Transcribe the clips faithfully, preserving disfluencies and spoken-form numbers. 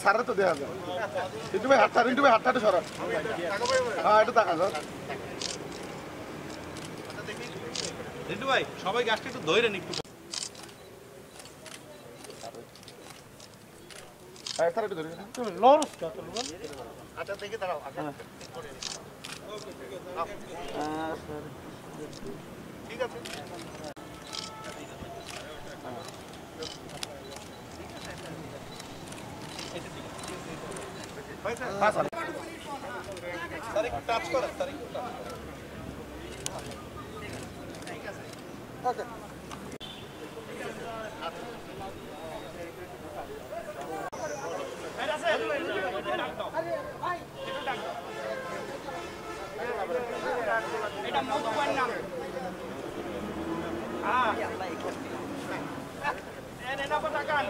সারা তো দেয়া যায় কিন্তু ভাই হাতটা কিন্তু ভাই হাতটা সরা হ্যাঁ এটা দেখা যাও রিন্টু ভাই সবাই গাছটা একটু ধরে নিন একটু হ্যাঁ তারা একটু ধরে তুমি লরস কত লোক আচ্ছা দেখে দাঁড়াও আচ্ছা ঠিক আছে হ্যাঁ স্যার স্যার একটু টাচ করেন স্যার একটু টাচ ওকে এটা মধুবান নাম হ্যাঁ এনে না পটাকান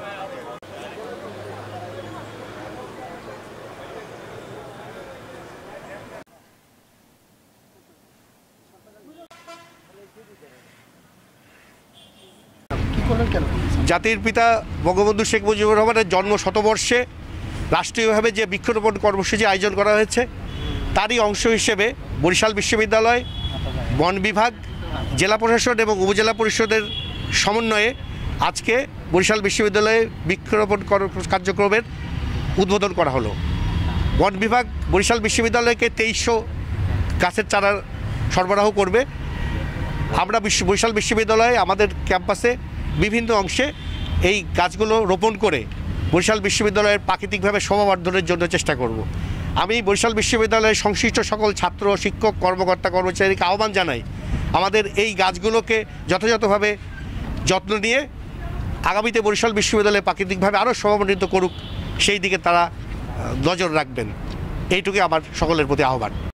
জাতির পিতা বঙ্গবন্ধু শেখ মুজিবুর রহমানের জন্ম শতবর্ষে রাষ্ট্রীয়ভাবে যে বৃক্ষরোপণ কর্মসূচি আয়োজন করা হয়েছে তারই অংশ হিসেবে বরিশাল বিশ্ববিদ্যালয়, বন বিভাগ, জেলা প্রশাসন এবং উপজেলা পরিষদের সমন্বয়ে আজকে বরিশাল বিশ্ববিদ্যালয়ে বৃক্ষরোপণ কার্যক্রমের উদ্বোধন করা হলো। বন বিভাগ বরিশাল বিশ্ববিদ্যালয়কে তেইশশো গাছের চারা সরবরাহ করবে। আমরা বিশ্ব বরিশাল বিশ্ববিদ্যালয়ে আমাদের ক্যাম্পাসে বিভিন্ন অংশে এই গাছগুলো রোপণ করে বরিশাল বিশ্ববিদ্যালয়ের প্রাকৃতিকভাবে শোভাবর্ধনের জন্য চেষ্টা করব। আমি বরিশাল বিশ্ববিদ্যালয়ের সংশ্লিষ্ট সকল ছাত্র, শিক্ষক, কর্মকর্তা, কর্মচারীকে আহ্বান জানাই আমাদের এই গাছগুলোকে যথাযথভাবে যত্ন নিয়ে আগামীতে বরিশাল বিশ্ববিদ্যালয়ে প্রাকৃতিকভাবে আরও শোভাবর্ধিত করুক, সেই দিকে তারা নজর রাখবেন। এইটুকুই আমার সকলের প্রতি আহ্বান।